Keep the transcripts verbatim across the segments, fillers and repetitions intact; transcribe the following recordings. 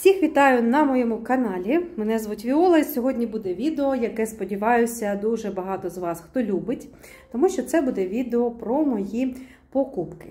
Всіх вітаю на моєму каналі. Мене звуть Віола і сьогодні буде відео, яке, сподіваюся, дуже багато з вас хто любить, тому що це буде відео про мої покупки.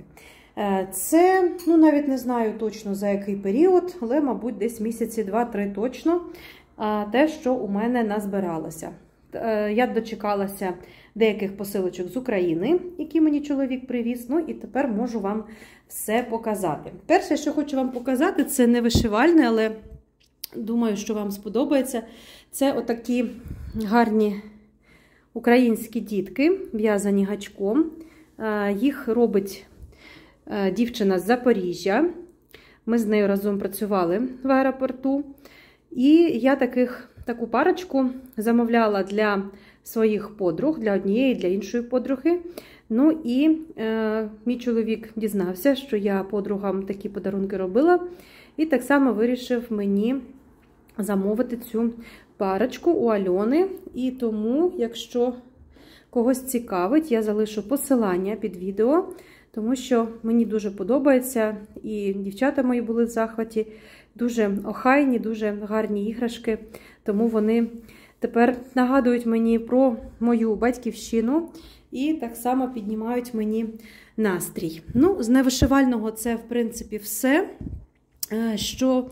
Це, ну навіть не знаю точно за який період, але, мабуть, десь місяці два-три точно те, що у мене назбиралося. Я дочекалася деяких посилочок з України, які мені чоловік привіз, ну і тепер можу вам все показати. Перше, що хочу вам показати, це не вишивальне, але думаю, що вам сподобається. Це отакі гарні українські дітки, в'язані гачком. Їх робить дівчина з Запоріжжя. Ми з нею разом працювали в аеропорту. І я таких, таку парочку замовляла для своїх подруг, для однієї, для іншої подруги. Ну і е, мій чоловік дізнався, що я подругам такі подарунки робила. І так само вирішив мені замовити цю парочку у Альони. І тому, якщо когось цікавить, я залишу посилання під відео, тому що мені дуже подобається. І дівчата мої були в захваті. Дуже охайні, дуже гарні іграшки. Тому вони тепер нагадують мені про мою батьківщину і так само піднімають мені настрій. Ну, з невишивального це, в принципі, все. Що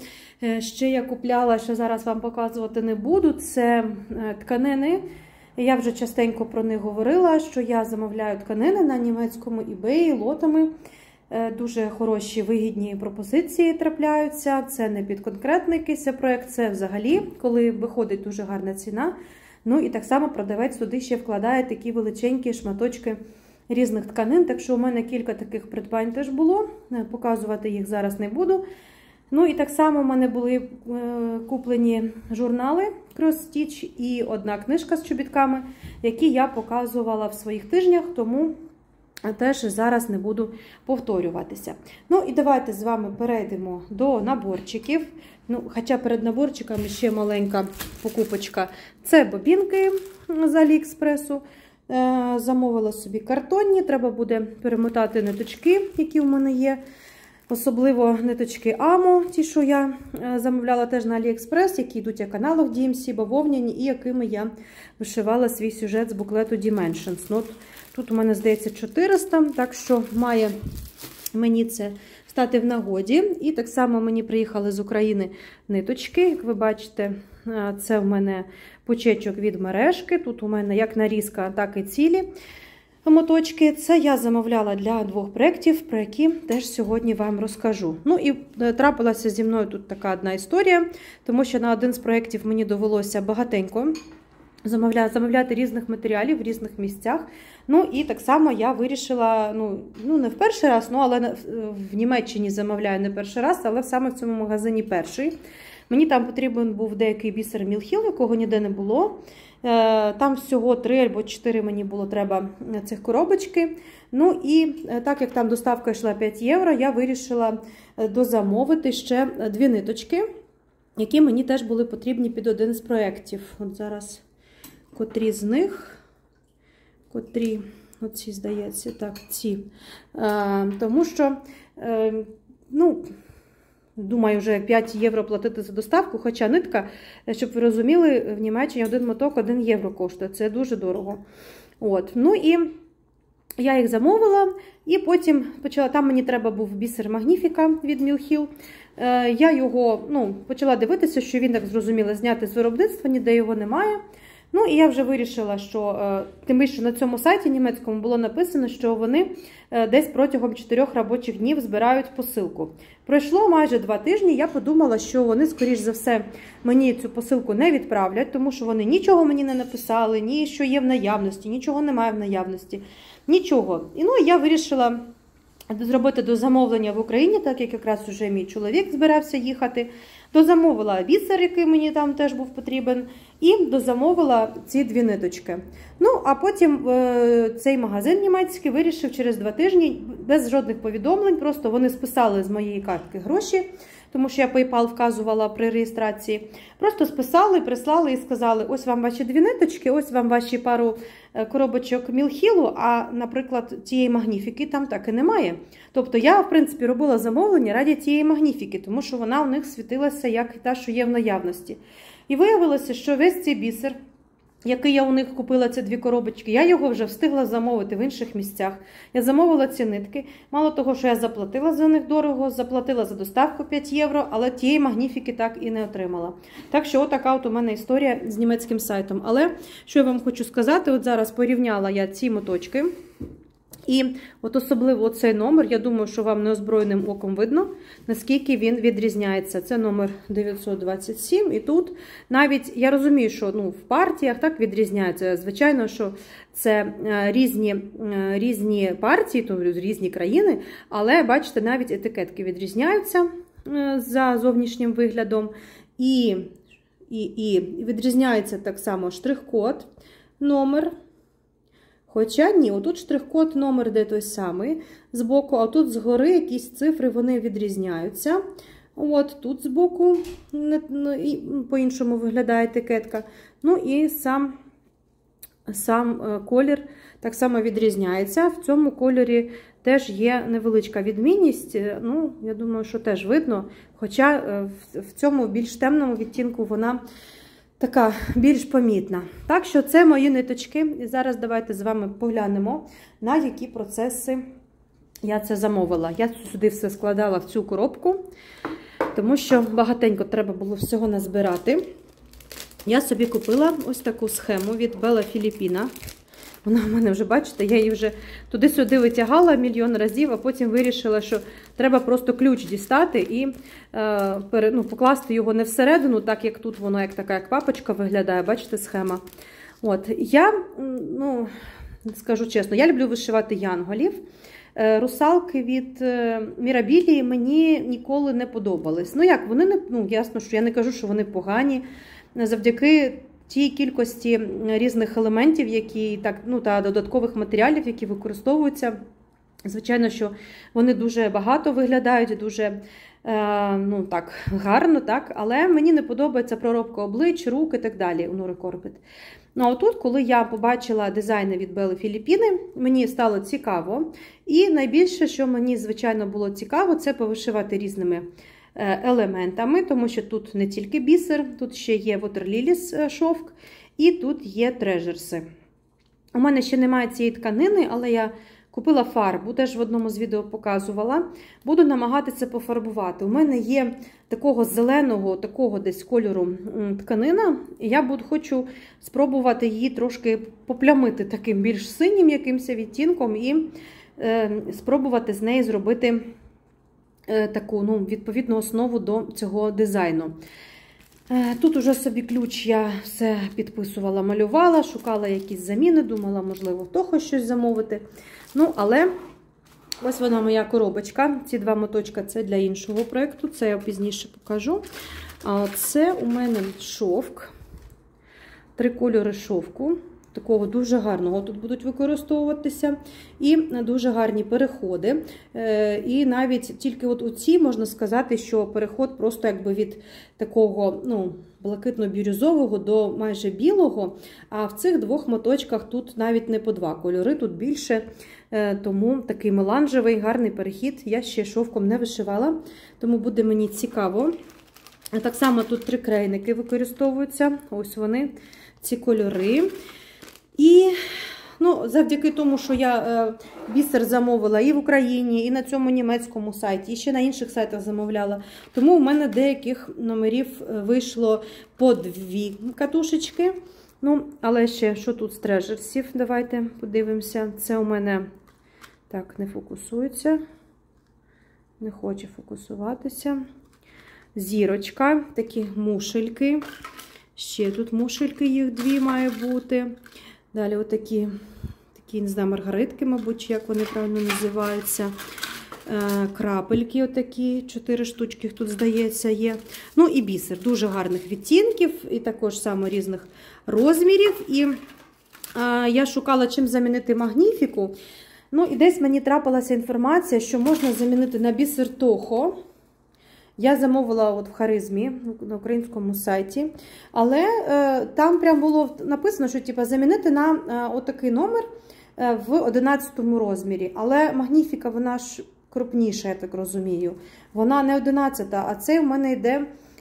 ще я купляла, що зараз вам показувати не буду, це тканини. Я вже частенько про них говорила, що я замовляю тканини на німецькому eBay лотами. Дуже хороші, вигідні пропозиції трапляються. Це не під конкретний якийсь проєкт, це взагалі, коли виходить дуже гарна ціна. Ну і так само продавець туди ще вкладає такі величенькі шматочки різних тканин. Так що у мене кілька таких придбань теж було. Показувати їх зараз не буду. Ну і так само у мене були куплені журнали Cross Stitch і одна книжка з чобітками, які я показувала в своїх тижнях, тому теж зараз не буду повторюватися. Ну і давайте з вами перейдемо до наборчиків. Ну, хоча перед наборчиками ще маленька покупочка. Це бобінки з Аліекспресу. Замовила собі картонні, треба буде перемотати ниточки, які у мене є. Особливо ниточки Амо, ті, що я замовляла теж на Аліекспрес, які йдуть як аналог ді ем сі, бавовняні, і якими я вишивала свій сюжет з буклету Dimensions. Ну, тут у мене, здається, чотириста, так що має мені це стати в нагоді. І так само мені приїхали з України ниточки, як ви бачите, це в мене пучечок від мережки, тут у мене як нарізка, так і цілі моточки. Це я замовляла для двох проєктів, про які теж сьогодні вам розкажу. Ну і трапилася зі мною тут така одна історія, тому що на один з проєктів мені довелося багатенько замовляти, замовляти різних матеріалів в різних місцях. Ну і так само я вирішила, ну, ну не в перший раз, ну, але в Німеччині замовляю не перший раз, але саме в цьому магазині перший. Мені там потрібен був деякий бісер Мілхіл, якого ніде не було. Там всього три або чотири мені було треба цих коробочки. Ну і так як там доставка йшла п'ять євро, я вирішила дозамовити ще дві ниточки, які мені теж були потрібні під один з проєктів. От зараз котрі з них, котрі, оці, здається, так, ці. Тому що, ну, думаю, вже п'ять євро платити за доставку, хоча нитка, щоб ви розуміли, в Німеччині один моток один євро коштує. Це дуже дорого. От. Ну і я їх замовила, і потім почала, там мені треба був бісер Магніфіка від Мілхіл. Я його, ну, почала дивитися, що він, так зрозуміло, знятий з виробництва, ніде його немає. Ну, і я вже вирішила, що, тим більше на цьому сайті німецькому було написано, що вони десь протягом чотирьох робочих днів збирають посилку. Пройшло майже два тижні, я подумала, що вони, скоріш за все, мені цю посилку не відправлять, тому що вони нічого мені не написали, ні що є в наявності, нічого немає в наявності, нічого. І ну, я вирішила зробити дозамовлення в Україні, так як якраз уже мій чоловік збирався їхати. Дозамовила бісер, який мені там теж був потрібен, і дозамовила ці дві ниточки. Ну, а потім е, цей магазин німецький вирішив через два тижні, без жодних повідомлень, просто вони списали з моєї картки гроші, тому що я PayPal вказувала при реєстрації. Просто списали, прислали і сказали, ось вам ваші дві ниточки, ось вам ваші пару коробочок Мілхілу, а, наприклад, тієї Магніфіки там так і немає. Тобто я, в принципі, робила замовлення раді тієї Магніфіки, тому що вона у них світилася подивилася, як та, що є в наявності. І виявилося, що весь цей бісер, який я у них купила, ці дві коробочки, я його вже встигла замовити в інших місцях. Я замовила ці нитки. Мало того, що я заплатила за них дорого, заплатила за доставку п'ять євро, але тієї магніфіки так і не отримала. Так що отака от у мене історія з німецьким сайтом. Але, що я вам хочу сказати, от зараз порівняла я ці моточки. І от особливо цей номер, я думаю, що вам неозброєним оком видно, наскільки він відрізняється. Це номер дев'ятсот двадцять сім, і тут навіть, я розумію, що ну, в партіях так відрізняється. Звичайно, що це різні, різні партії, тобто різні країни, але, бачите, навіть етикетки відрізняються за зовнішнім виглядом. І, і, і відрізняється так само штрих-код, номер. Хоча ні, отут штрих-код номер де той самий збоку, а тут згори якісь цифри, вони відрізняються. От тут збоку по-іншому виглядає етикетка. Ну і сам, сам колір так само відрізняється. В цьому кольорі теж є невеличка відмінність. Ну, я думаю, що теж видно. Хоча в цьому більш темному відтінку вона така більш помітна. Так що це мої ниточки. І зараз давайте з вами поглянемо, на які процеси я це замовила. Я сюди все складала в цю коробку, тому що багатенько треба було всього назбирати. Я собі купила ось таку схему від Bella Filipina. Вона в мене вже, бачите, я її вже туди-сюди витягала мільйон разів, а потім вирішила, що треба просто ключ дістати і е, пере, ну, покласти його не всередину, так як тут воно як така як папочка виглядає, бачите, схема. От, я, ну, скажу чесно, я люблю вишивати янголів. Е, русалки від е, Мірабілії мені ніколи не подобались. Ну як, вони не, ну, ясно, що я не кажу, що вони погані. Завдяки тій кількості різних елементів, які так, ну, та додаткових матеріалів, які використовуються, звичайно, що вони дуже багато виглядають, дуже е, ну, так, гарно, так, але мені не подобається проробка облич, рук і так далі у Нори Корпет. Ну, а отут, коли я побачила дизайни від Белли Філіппіни, мені стало цікаво. І найбільше, що мені, звичайно, було цікаво, це повишивати різними елементами, тому що тут не тільки бісер, тут ще є Water шовк і тут є трежерси. У мене ще немає цієї тканини, але я купила фарбу, теж в одному з відео показувала. Буду намагатися пофарбувати. У мене є такого зеленого, такого десь кольору тканина, і я буду, хочу спробувати її трошки поплямити таким більш синім якимось відтінком і е, спробувати з неї зробити таку, ну, відповідну основу до цього дизайну. Тут уже собі ключ я все підписувала, малювала, шукала якісь заміни, думала, можливо, в того щось замовити. Ну, але ось вона моя коробочка. Ці два моточка це для іншого проєкту, це я пізніше покажу. А це у мене шовк, три кольори шовку. Такого дуже гарного тут будуть використовуватися. І дуже гарні переходи. І навіть тільки от у ці можна сказати, що переход просто якби від такого, ну, блакитно-бірюзового до майже білого. А в цих двох моточках тут навіть не по два кольори, тут більше. Тому такий меланжевий, гарний перехід. Я ще шовком не вишивала, тому буде мені цікаво. Так само тут три крейники використовуються. Ось вони, ці кольори. І, ну, завдяки тому, що я е, бісер замовила і в Україні, і на цьому німецькому сайті, і ще на інших сайтах замовляла, тому у мене деяких номерів вийшло по дві катушечки. Ну, але ще, що тут з трежерсів, давайте подивимося. Це у мене, так, не фокусується, не хоче фокусуватися. Зірочка, такі мушельки. Ще тут мушельки, їх дві має бути. Далі отакі, такі, не знаю, маргаритки, мабуть, як вони правильно називаються. Крапельки отакі, чотири штучки тут, здається, є. Ну і бісер, дуже гарних відтінків, і також саме різних розмірів. І а, я шукала, чим замінити магніфіку. Ну і десь мені трапилася інформація, що можна замінити на бісер Toho. Я замовила от в Харизмі, на українському сайті, але е, там прям було написано, що типу, замінити на е, отакий номер е, в одинадцятому розмірі. Але магніфіка, вона ж крупніша, я так розумію. Вона не одинадцята, а це у мене йде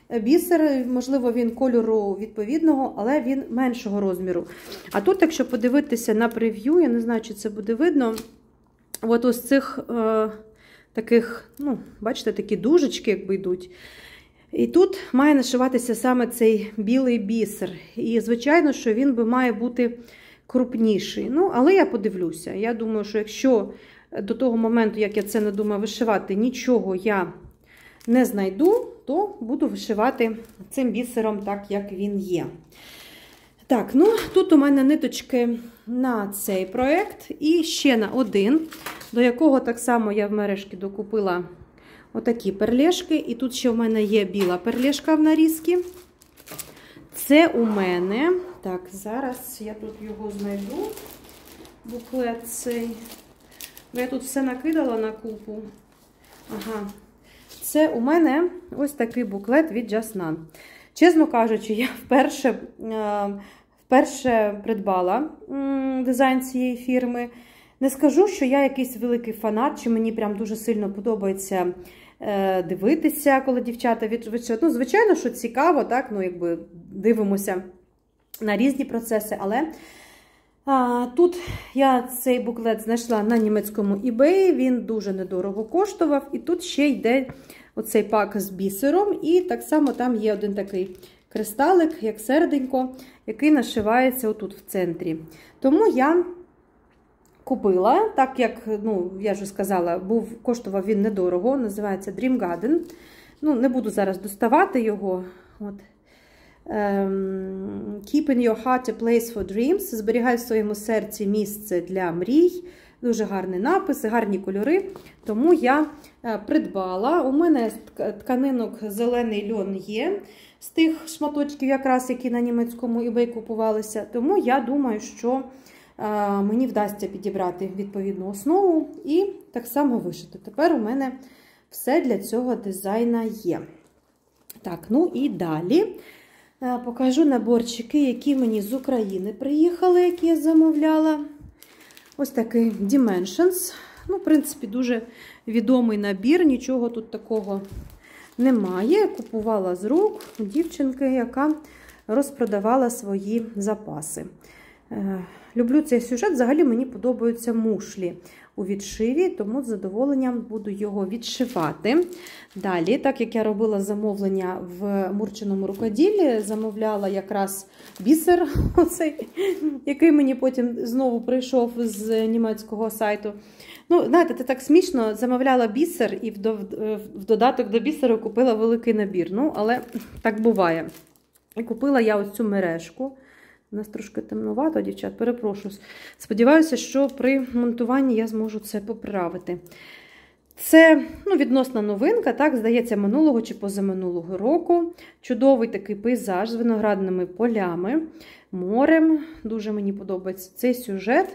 бісер, можливо, він кольору відповідного, але він меншого розміру. А тут, якщо подивитися на прев'ю, я не знаю, чи це буде видно, от ось цих е, таких, ну, бачите, такі дужечки, якби йдуть. І тут має нашиватися саме цей білий бісер. І, звичайно, що він би має бути крупніший. Ну, але я подивлюся. Я думаю, що якщо до того моменту, як я це надумаю вишивати, нічого я не знайду, то буду вишивати цим бісером так, як він є. Так, ну, тут у мене ниточки на цей проєкт і ще на один, до якого так само я в мережки докупила отакі перлешки. І тут ще в мене є біла перлешка в нарізці. Це у мене, так, зараз я тут його знайду, буклет цей. Я тут все накидала на купу. Ага. Це у мене ось такий буклет від Just None. Чесно кажучи, я вперше, вперше придбала дизайн цієї фірми. Не скажу, що я якийсь великий фанат, чи мені прям дуже сильно подобається дивитися, коли дівчата відшивають. Ну, звичайно, що цікаво, так, ну, якби дивимося на різні процеси, але а, тут я цей буклет знайшла на німецькому eBay, він дуже недорого коштував, і тут ще йде оцей пак з бісером, і так само там є один такий кристалик, як серденько, який нашивається отут в центрі. Тому я купила, так як, ну, я вже сказала, був, коштував він недорого, називається Dream Garden. Ну, не буду зараз доставати його. От. Um, Keep in your heart a place for dreams. Зберігай в своєму серці місце для мрій. Дуже гарний напис, гарні кольори. Тому я uh, придбала. У мене тканинок зелений льон є. З тих шматочків, якраз, які на німецькому eBay купувалися. Тому я думаю, що uh, мені вдасться підібрати відповідну основу і так само вишити. Тепер у мене все для цього дизайна є. Так, ну і далі покажу наборчики, які мені з України приїхали, які я замовляла. Ось такий Dimensions. Ну, в принципі, дуже відомий набір, нічого тут такого немає. Купувала з рук у дівчинки, яка розпродавала свої запаси. Люблю цей сюжет, взагалі мені подобаються мушлі у відшиві, тому з задоволенням буду його відшивати. Далі, так як я робила замовлення в Мурчиному рукоділлі, замовляла якраз бісер, оцей, який мені потім знову прийшов з німецького сайту. Ну, знаєте, це так смішно, замовляла бісер і в додаток до бісеру купила великий набір. Ну, але так буває. І купила я ось цю мережку. У нас трошки темнувато, дівчат, перепрошую. Сподіваюся, що при монтуванні я зможу це поправити. Це, ну, відносна новинка, так, здається, минулого чи позаминулого року. Чудовий такий пейзаж з виноградними полями, морем. Дуже мені подобається цей сюжет.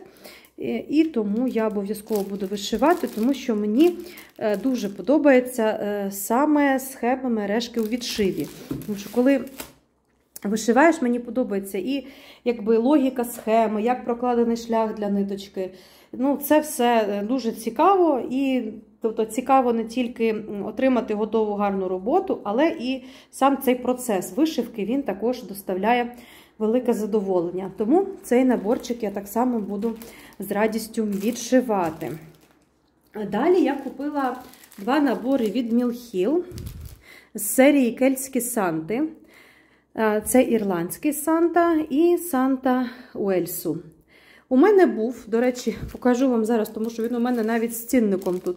І тому я обов'язково буду вишивати, тому що мені дуже подобається саме схема мережки у відшиві. Тому що коли вишиваєш, мені подобається і якби логіка схеми, як прокладений шлях для ниточки. Ну, це все дуже цікаво, і тобто цікаво не тільки отримати готову гарну роботу, але і сам цей процес вишивки, він також доставляє велике задоволення. Тому цей наборчик я так само буду з радістю відшивати. Далі я купила два набори від Мілхіл з серії Кельтські Санти. Це ірландський Санта і Санта Уельсу. У мене був, до речі, покажу вам зараз, тому що він у мене навіть з цінником тут.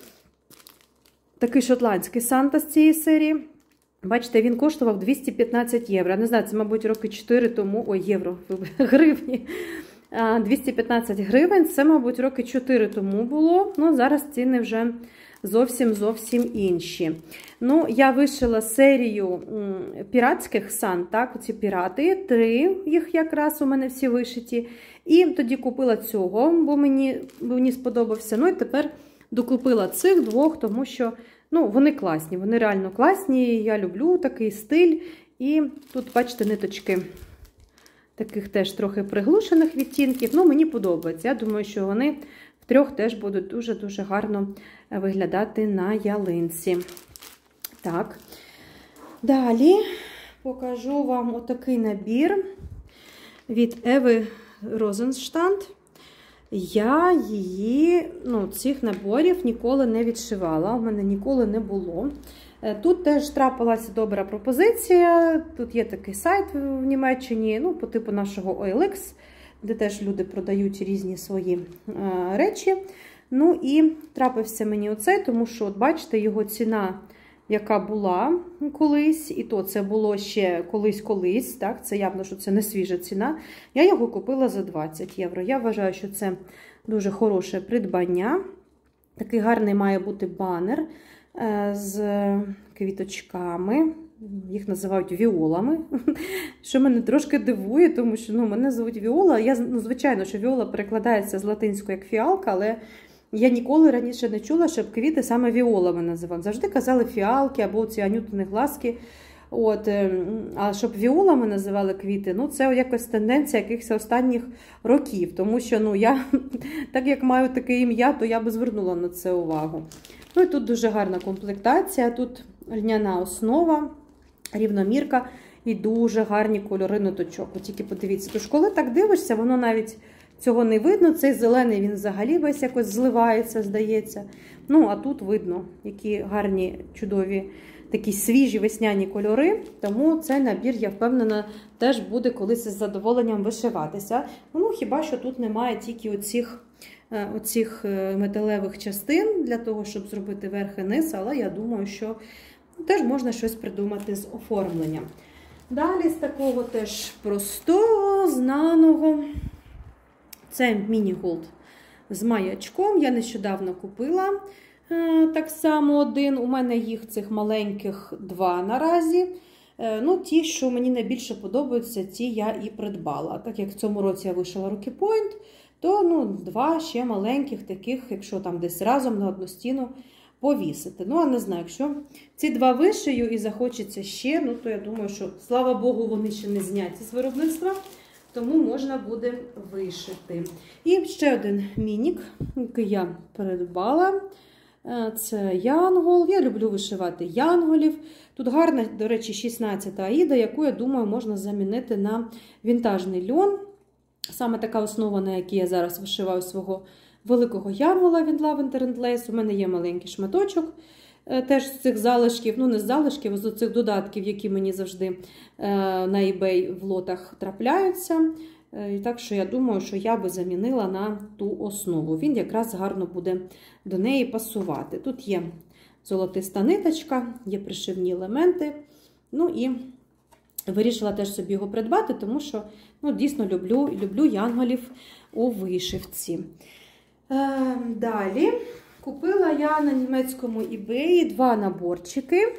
Такий шотландський Санта з цієї серії. Бачите, він коштував двісті п'ятнадцять євро. Не знаю, це, мабуть, роки чотири тому, ой, євро, гривні. двісті п'ятнадцять гривень, це, мабуть, роки чотири тому було. Ну, зараз ціни вже зовсім-зовсім інші. Ну, я вишила серію піратських сан, так, оці пірати, три їх якраз у мене всі вишиті. І тоді купила цього, бо мені, бо мені сподобався. Ну, і тепер докупила цих двох, тому що, ну, вони класні, вони реально класні, я люблю такий стиль. І тут, бачите, ниточки таких теж трохи приглушених відтінків, ну, мені подобається. Я думаю, що вони втрьох теж будуть дуже-дуже гарно виглядати на ялинці. Так. Далі покажу вам отакий набір від Еви Розенштанд. Я її, ну, цих наборів ніколи не відшивала, у мене ніколи не було. Тут теж трапилася добра пропозиція. Тут є такий сайт в Німеччині, ну, по типу нашого о ел ікс, де теж люди продають різні свої е, речі. Ну і трапився мені оцей, тому що, от бачите, його ціна, яка була колись, і то це було ще колись-колись, так, це явно, що це не свіжа ціна. Я його купила за двадцять євро. Я вважаю, що це дуже хороше придбання. Такий гарний має бути банер з квіточками, їх називають віолами, що мене трошки дивує, тому що, ну, мене звуть Віола. Я, ну, звичайно, що Віола перекладається з латинської як фіалка, але я ніколи раніше не чула, щоб квіти саме віолами називали. Завжди казали фіалки або ці анютини глазки. От, а щоб віолами називали квіти, ну це якось тенденція якихось останніх років. Тому що, ну, я, так як маю таке ім'я, то я би звернула на це увагу. Ну і тут дуже гарна комплектація, тут льняна основа, рівномірка і дуже гарні кольори ниточок. От тільки подивіться, тож коли так дивишся, воно навіть цього не видно. Цей зелений, він взагалі весь якось зливається, здається. Ну, а тут видно, які гарні, чудові, такі свіжі весняні кольори. Тому цей набір, я впевнена, теж буде колись із задоволенням вишиватися. Ну, хіба що тут немає тільки оцих, оцих металевих частин для того, щоб зробити верх і низ, але я думаю, що теж можна щось придумати з оформленням. Далі з такого теж простого, знаного, це міні-голд з маячком. Я нещодавно купила е, так само один. У мене їх цих маленьких два наразі. Е, ну, ті, що мені найбільше подобаються, ті я і придбала. Так як в цьому році я вишила Rocky Point, то, ну, два ще маленьких таких, якщо там десь разом на одну стіну повісити. Ну, а не знаю, якщо ці два вишию і захочеться ще, ну, то я думаю, що, слава Богу, вони ще не зняті з виробництва, тому можна буде вишити. І ще один мінік, який я придбала. Це янгол. Я люблю вишивати янголів. Тут гарна, до речі, шістнадцята аїда, яку, я думаю, можна замінити на вінтажний льон. Саме така основа, на якій я зараз вишиваю свого великого янгола від Lavender and Lace. У мене є маленький шматочок теж з цих залишків, ну не з залишків, а з цих додатків, які мені завжди на eBay в лотах трапляються. І так що я думаю, що я би замінила на ту основу. Він якраз гарно буде до неї пасувати. Тут є золотиста ниточка, є пришивні елементи. Ну і вирішила теж собі його придбати, тому що, ну, дійсно люблю, люблю янголів у вишивці. Е, далі купила я на німецькому eBay два наборчики.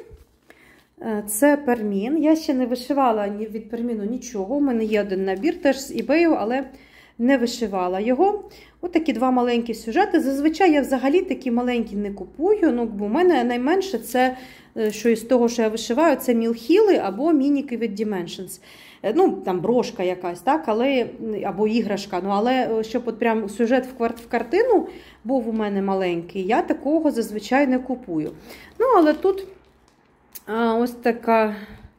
Це пермін. Я ще не вишивала від перміну нічого. У мене є один набір теж з eBay, але не вишивала його. Ось такі два маленькі сюжети. Зазвичай я взагалі такі маленькі не купую. Ну, бо у мене найменше це, що із того, що я вишиваю, це мілхіли або мініки від Dimensions. Ну, там брошка якась, так, але, або іграшка. Ну, але щоб от прям сюжет в картину був у мене маленький, я такого зазвичай не купую. Ну, але тут ось така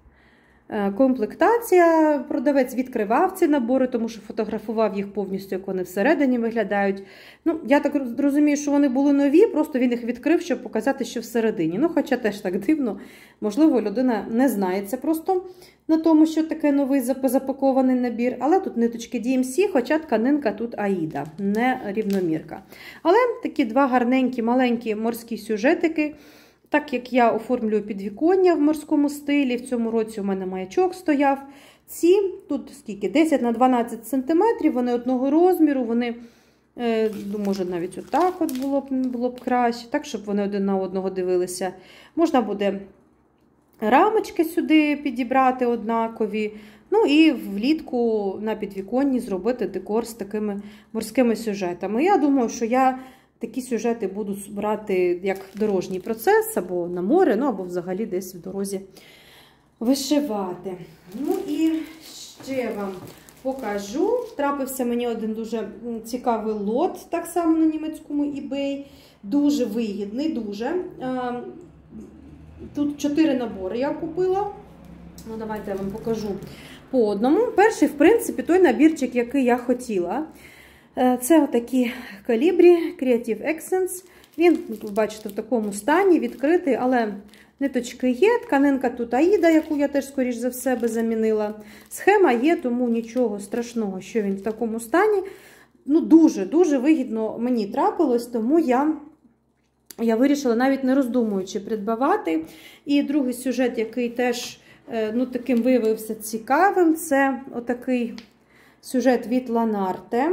комплектація. Продавець відкривав ці набори, тому що фотографував їх повністю, як вони всередині виглядають. Ну, я так розумію, що вони були нові, просто він їх відкрив, щоб показати, що всередині. Ну, хоча теж так дивно. Можливо, людина не знається просто на тому, що таке новий запакований набір. Але тут ниточки ді ем сі, хоча тканинка тут Аїда, не рівномірка. Але такі два гарненькі, маленькі морські сюжетики. Так як я оформлюю підвіконня в морському стилі, в цьому році у мене маячок стояв. Ці, тут скільки, десять на дванадцять сантиметрів, вони одного розміру, вони, е, може навіть отак от було б, було б краще, так, щоб вони один на одного дивилися. Можна буде рамочки сюди підібрати однакові, ну і влітку на підвіконні зробити декор з такими морськими сюжетами. Я думаю, що я такі сюжети буду брати як дорожній процес, або на море, ну або взагалі десь в дорозі вишивати. Ну і ще вам покажу. Трапився мені один дуже цікавий лот, так само на німецькому eBay. Дуже вигідний, дуже. Тут чотири набори я купила. Ну, давайте я вам покажу по одному. Перший, в принципі, той набірчик, який я хотіла. Це отакі Колібрі Creative Accents. Він, ви бачите, в такому стані, відкритий, але ниточки є. Тканинка тут Аїда, яку я теж, скоріш за все, би замінила. Схема є, тому нічого страшного, що він в такому стані. Ну, дуже-дуже вигідно мені трапилось, тому я, я вирішила, навіть не роздумуючи, придбавати. І другий сюжет, який теж, ну, таким виявився цікавим, це отакий сюжет від Ланарте.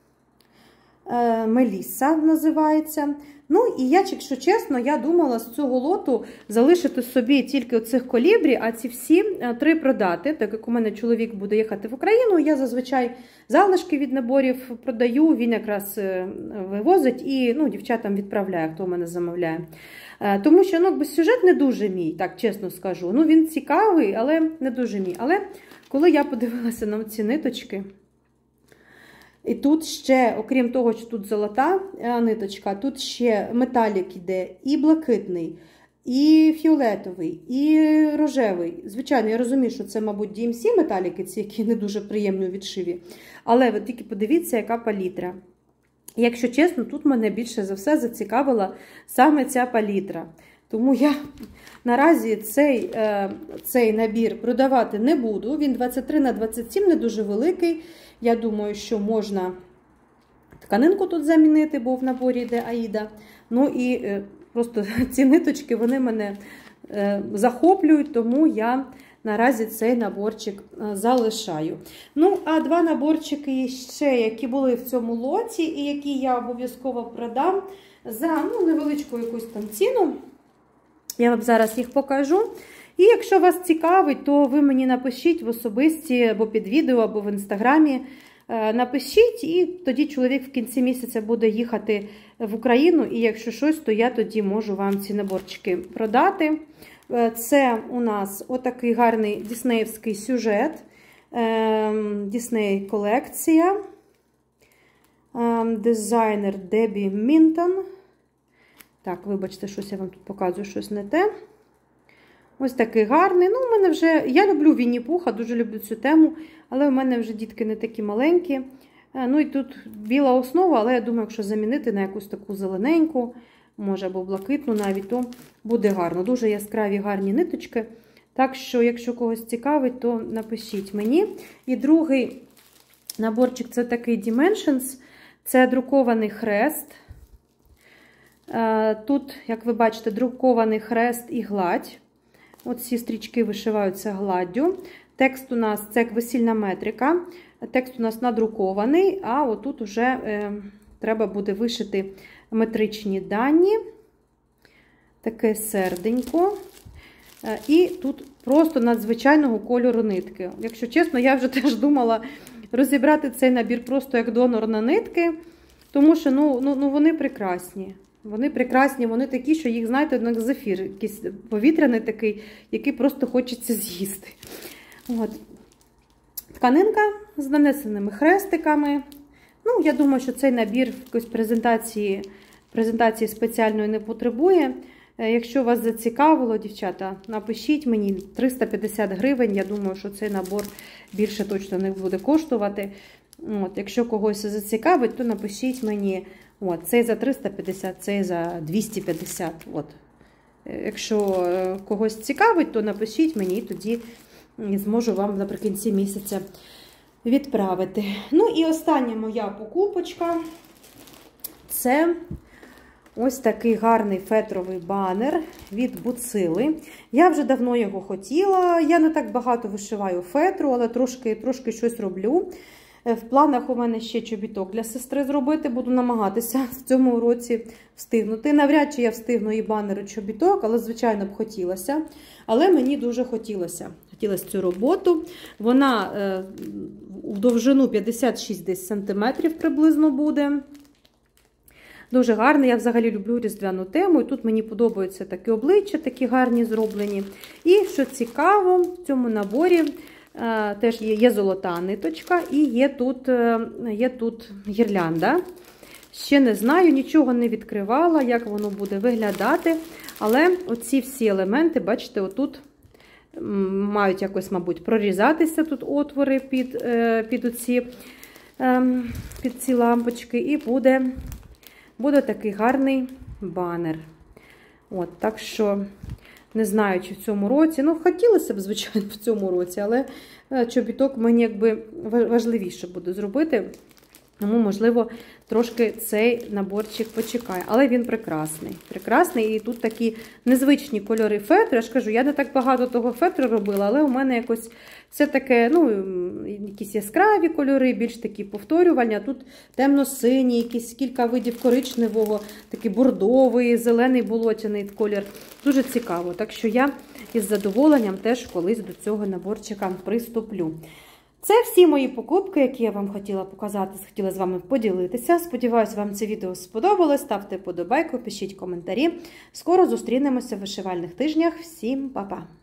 Меліса називається. Ну, і я, якщо чесно, я думала з цього лоту залишити собі тільки оцих Колібрі, а ці всі три продати. Так як у мене чоловік буде їхати в Україну, я зазвичай залишки від наборів продаю, він якраз вивозить і, ну, дівчатам відправляє, хто в мене замовляє. Тому що, ну, сюжет не дуже мій, так чесно скажу. Ну, він цікавий, але не дуже мій. Але коли я подивилася на ці ниточки, і тут ще, окрім того, що тут золота ниточка, тут ще металік іде і блакитний, і фіолетовий, і рожевий. Звичайно, я розумію, що це, мабуть, ді ем сі металіки, ці, які не дуже приємні у відшиві. Але ви тільки подивіться, яка палітра. Якщо чесно, тут мене більше за все зацікавила саме ця палітра. Тому я наразі цей, цей набір продавати не буду. Він двадцять три на двадцять сім, не дуже великий. Я думаю, що можна тканинку тут замінити, бо в наборі йде Аїда. Ну і е, просто ці ниточки, вони мене е, захоплюють, тому я наразі цей наборчик е, залишаю. Ну, а два наборчики ще, які були в цьому лоті, і які я обов'язково продам за, ну, невеличку якусь там ціну. Я вам зараз їх покажу. І якщо вас цікавить, то ви мені напишіть в особисті, або під відео, або в інстаграмі. Напишіть, і тоді чоловік в кінці місяця буде їхати в Україну. І якщо щось, то я тоді можу вам ці наборчики продати. Це у нас отакий гарний діснеївський сюжет. Дісней колекція. Дизайнер Дебі Мінтон. Так, вибачте, щось я вам тут показую, щось не те. Ось такий гарний. Ну, у мене вже, я люблю Вінні-Пуха, дуже люблю цю тему, але у мене вже дітки не такі маленькі. Ну і тут біла основа, але я думаю, якщо замінити на якусь таку зелененьку, може або блакитну навіть, то буде гарно. Дуже яскраві гарні ниточки. Так що, якщо когось цікавить, то напишіть мені. І другий наборчик – це такий Dimensions. Це друкований хрест. Тут, як ви бачите, друкований хрест і гладь. Оці стрічки вишиваються гладдю. Текст у нас, це весільна метрика. Текст у нас надрукований, а отут вже е, треба буде вишити метричні дані. Таке серденько. Е, і тут просто надзвичайного кольору нитки. Якщо чесно, я вже теж думала розібрати цей набір просто як донор на нитки, тому що ну, ну, ну, вони прекрасні. Вони прекрасні, вони такі, що їх, знаєте, як зефір, якийсь повітряний такий, який просто хочеться з'їсти. От. Тканинка з нанесеними хрестиками. Ну, я думаю, що цей набір якоїсь презентації, презентації спеціальної не потребує. Якщо вас зацікавило, дівчата, напишіть мені триста п'ятдесят гривень. Я думаю, що цей набор більше точно не буде коштувати. От. Якщо когось зацікавить, то напишіть мені. От, цей за триста п'ятдесят, цей за двісті п'ятдесят. От. Якщо когось цікавить, то напишіть мені, і тоді зможу вам наприкінці місяця відправити. Ну і остання моя покупочка – це ось такий гарний фетровий банер від Буцили. Я вже давно його хотіла. Я не так багато вишиваю фетру, але трошки, трошки щось роблю. В планах у мене ще чобіток для сестри зробити. Буду намагатися в цьому році встигнути. Навряд чи я встигну і банер, і чобіток, але, звичайно, б хотілося. Але мені дуже хотілося. Хотілося цю роботу. Вона е, в довжину п'ятдесят шість десь сантиметрів приблизно буде. Дуже гарний. Я взагалі люблю різдвяну тему. І тут мені подобаються такі обличчя, такі гарні зроблені. І, що цікаво, в цьому наборі теж є, є золота ниточка і є тут, є тут гірлянда. Ще не знаю, нічого не відкривала, як воно буде виглядати. Але оці всі елементи, бачите, отут мають якось, мабуть, прорізатися тут отвори під, під, оці, під ці лампочки, і буде, буде такий гарний банер. От, так що, не знаю, чи в цьому році, ну, хотілося б, звичайно, в цьому році, але чобіток мені якби важливіше буде зробити. Тому, можливо, трошки цей наборчик почекає. Але він прекрасний. Прекрасний. І тут такі незвичні кольори фетру. Я ж кажу, я не так багато того фетру робила, але у мене якось все таке, ну, якісь яскраві кольори, більш такі повторювальні. А тут темно-синій, якісь кілька видів коричневого, такий бордовий, зелений болотяний колір. Дуже цікаво. Так що я із задоволенням теж колись до цього наборчика приступлю. Це всі мої покупки, які я вам хотіла показати, хотіла з вами поділитися. Сподіваюся, вам це відео сподобалось. Ставте вподобайку, пишіть коментарі. Скоро зустрінемося в вишивальних тижнях. Всім па-па!